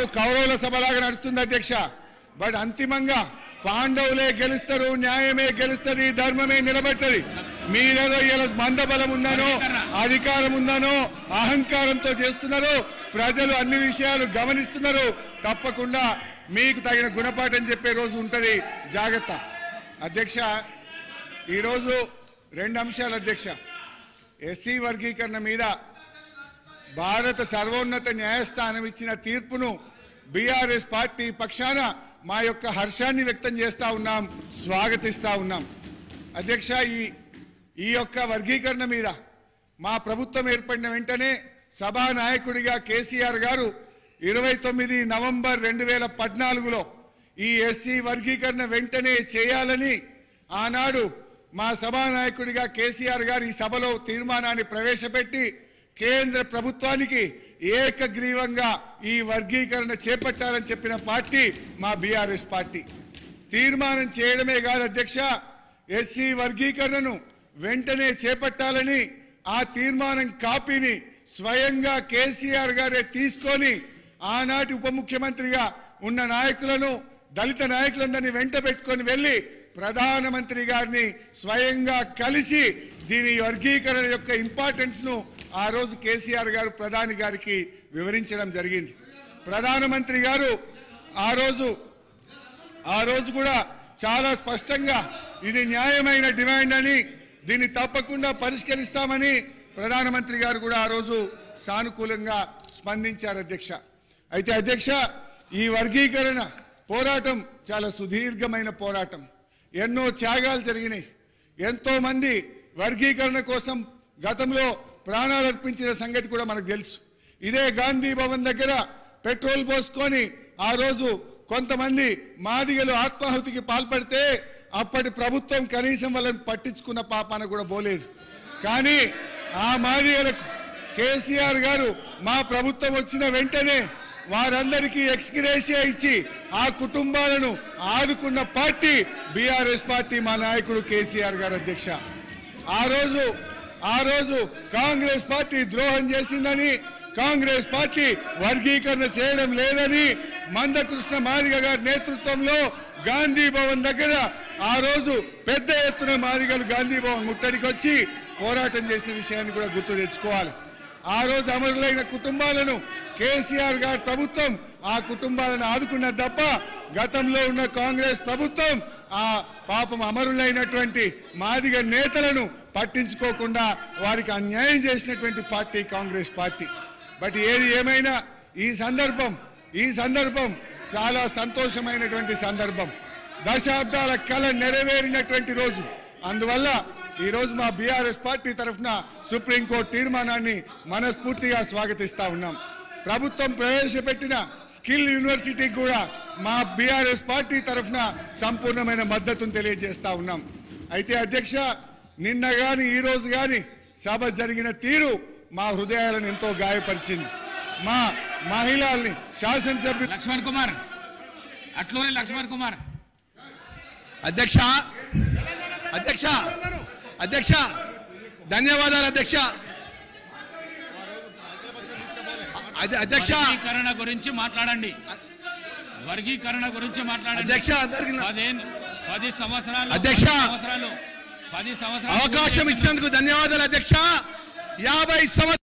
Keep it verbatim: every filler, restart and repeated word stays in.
కౌరవుల సభలాగా నడుస్తుంది అధ్యక్ష. బట్ అంతిమంగా పాండవులే గెలుస్తారు, న్యాయమే గెలుస్తుంది, ధర్మమే నిలబడుతుంది. మీరేదో ఇలా మందబలం ఉందనో అధికారం ఉందనో అహంకారంతో చేస్తున్నారు. ప్రజలు అన్ని విషయాలు గమనిస్తున్నారు. తప్పకుండా మీకు తగిన గుణపాఠం చెప్పే రోజు ఉంటుంది, జాగ్రత్త. అధ్యక్ష, ఈరోజు రెండు అంశాలు అధ్యక్ష. ఎస్సీ వర్గీకరణ మీద భారత సర్వోన్నత న్యాయస్థానం ఇచ్చిన తీర్పును బీఆర్ఎస్ పార్టీ పక్షాన మా యొక్క హర్షాన్ని వ్యక్తం చేస్తూ ఉన్నాం, స్వాగతిస్తూ ఉన్నాం. అధ్యక్ష, ఈ ఈ యొక్క వర్గీకరణ మీద మా ప్రభుత్వం ఏర్పడిన వెంటనే సభానాయకుడిగా కేసీఆర్ గారు ఇరవై తొమ్మిది నవంబర్ రెండు వేల పద్నాలుగులో ఈ ఎస్సీ వర్గీకరణ వెంటనే చేయాలని ఆనాడు మా సభానాయకుడిగా కేసీఆర్ గారు ఈ సభలో తీర్మానాన్ని ప్రవేశపెట్టి కేంద్ర ప్రభుత్వానికి ఏకగ్రీవంగా ఈ వర్గీకరణ చేపట్టాలని చెప్పిన పార్టీ మా బీఆర్ఎస్ పార్టీ. తీర్మానం చేయడమే కాదు అధ్యక్ష, ఎస్సీ వర్గీకరణను వెంటనే చేపట్టాలని ఆ తీర్మానం కాపీని స్వయంగా కేసీఆర్ గారే తీసుకొని ఆనాటి ఉప ముఖ్యమంత్రిగా ఉన్న నాయకులను, దళిత నాయకులందరినీ వెంట పెట్టుకొని వెళ్ళి ప్రధానమంత్రి గారిని స్వయంగా కలిసి దీని వర్గీకరణ యొక్క ఇంపార్టెన్స్ ను ఆ రోజు కేసీఆర్ గారు ప్రధాని గారికి వివరించడం జరిగింది. ప్రధానమంత్రి గారు ఆ రోజు ఆ రోజు కూడా చాలా స్పష్టంగా ఇది న్యాయమైన డిమాండ్ అని, దీన్ని తప్పకుండా పరిష్కరిస్తామని ప్రధానమంత్రి గారు కూడా ఆ రోజు సానుకూలంగా స్పందించారు అధ్యక్ష. అయితే అధ్యక్ష, ఈ వర్గీకరణ పోరాటం చాలా సుదీర్ఘమైన పోరాటం. ఎన్నో త్యాగాలు జరిగినాయి. ఎంతో మంది వర్గీకరణ కోసం గతంలో ప్రాణాలు అర్పించిన సంగతి కూడా మనకు తెలుసు. ఇదే గాంధీ భవన్ దగ్గర పెట్రోల్ పోసుకొని ఆ రోజు కొంతమంది మాదిగలు ఆత్మాహుతికి పాల్పడితే అప్పటి ప్రభుత్వం కనీసం వాళ్ళని పట్టించుకున్న పాపాన కూడా పోలేదు. కానీ ఆ మాదిగలకు కేసీఆర్ గారు మా ప్రభుత్వం వచ్చిన వెంటనే వారందరికీ ఎక్స్గ్రేషియా ఇచ్చి ఆ కుటుంబాలను ఆదుకున్న పార్టీ బీఆర్ఎస్ పార్టీ, మా నాయకుడు కేసీఆర్ గారు అధ్యక్ష. ఆ రోజు ఆ రోజు కాంగ్రెస్ పార్టీ ద్రోహం చేసిందని, కాంగ్రెస్ పార్టీ వర్గీకరణ చేయడం లేదని మందకృష్ణ మాదిగ గారి నేతృత్వంలో గాంధీ భవన్ దగ్గర ఆ రోజు పెద్ద ఎత్తున మాదిగలు గాంధీ భవన్ ముట్టడికి వచ్చి పోరాటం చేసిన విషయాన్ని కూడా గుర్తు తెచ్చుకోవాలి. ఆ రోజు అమరులైన కుటుంబాలను కేసీఆర్ గారి ప్రభుత్వం ఆ కుటుంబాలను ఆదుకున్నది తప్ప గతంలో ఉన్న కాంగ్రెస్ ప్రభుత్వం ఆ పాపం అమరులైనటువంటి మాదిగ నేతలను పట్టించుకోకుండా వారికి అన్యాయం చేసినటువంటి పార్టీ కాంగ్రెస్ పార్టీ. బట్ ఏది ఏమైనా ఈ సందర్భం ఈ సందర్భం చాలా సంతోషమైనటువంటి సందర్భం. దశాబ్దాల కళ నెరవేరినటువంటి రోజు. అందువల్ల ఈ రోజు మా బీఆర్ఎస్ పార్టీ తరఫున సుప్రీంకోర్టు తీర్మానాన్ని మనస్ఫూర్తిగా స్వాగతిస్తా ఉన్నాం. ప్రభుత్వం ప్రవేశపెట్టిన స్కిల్ యూనివర్సిటీకి కూడా మా బీఆర్ఎస్ పార్టీ తరఫున సంపూర్ణమైన మద్దతును తెలియజేస్తా ఉన్నాం. అయితే అధ్యక్ష, నిన్న గాని ఈ రోజు గాని సభ జరిగిన తీరు మా హృదయాలను ఎంతో గాయపరిచింది. మా మహిళల్ని శాసనసభ్యులు లక్ష్మణ్ కుమార్ అట్లూరి లక్ష్మణ్ కుమార్ అధ్యక్ష అధ్యక్ష అధ్యక్ష ధన్యవాదాలు అధ్యక్ష. అధ్యక్ష, వర్గీకరణ గురించి మాట్లాడండి. వర్గీకరణ గురించి మాట్లాడండి అధ్యక్ష. పది సంవత్సరాలు అధ్యక్ష సంవత్సరాలు పది సంవత్సరాలు అవకాశం ఇచ్చినందుకు ధన్యవాదాలు అధ్యక్ష. యాభై సంవత్సరాలు